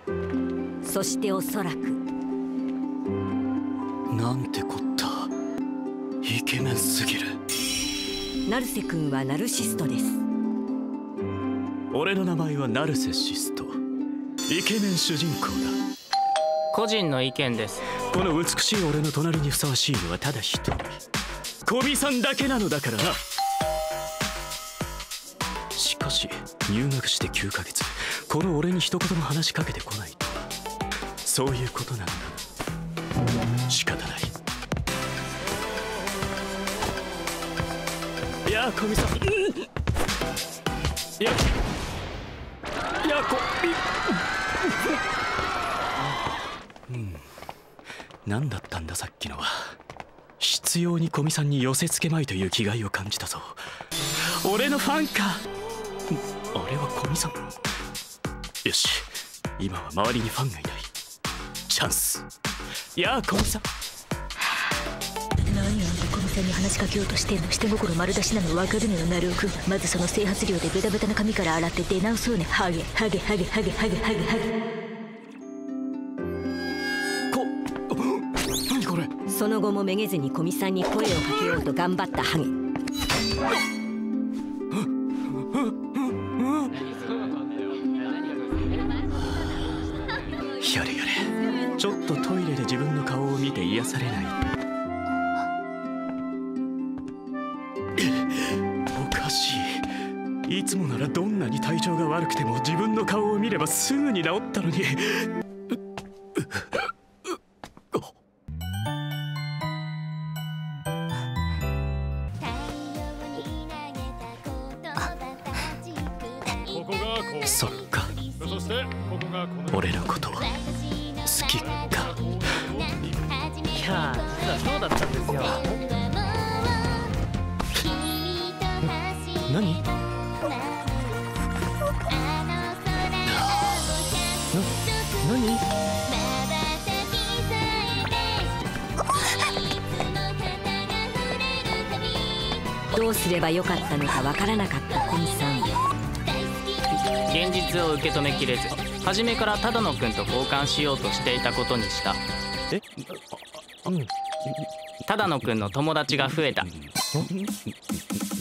そしておそらくなんてこった。イケメンすぎる。 成瀬君はナルシストです。 俺の名前はナルセシスト。イケメン主人公だ。 個人の意見です。 この美しい俺の隣にふさわしいのはただ一人、古見さんだけなのだからな。しかし入学して9ヶ月、この俺に一言も話しかけてこないとは、そういうことなんだ。仕方ない。いや古見さん、いや何だったんださっきのは。執拗に古見さんに寄せつけまいという気概を感じたぞ。俺のファンか。俺は古見さん。よし、今は周りにファンがいない。チャンス。やあ古見さん。 何あんた古見さんに話しかけようとしてんの。下心丸出しなの分かるのよ、なるおくん。まずその整髪料でベタベタな髪から洗って出直そうね。ハゲハゲハゲハゲハゲハゲハゲ。 何これ。 その後もめげずに古見さんに声をかけようと頑張ったハゲ。 やれやれ、ちょっとトイレで自分の顔を見て癒されない。おかしい。いつもならどんなに体調が悪くても自分の顔を見ればすぐに治ったのに。そっか、俺のこと好きか。 いや実はそうだったんですよ。 何？ 何？ どうすればよかったのかわからなかった古見さん。 現実を受け止めきれず、初めから只野くんと交換しようとしていたことにした。只野くんの友達が増えた。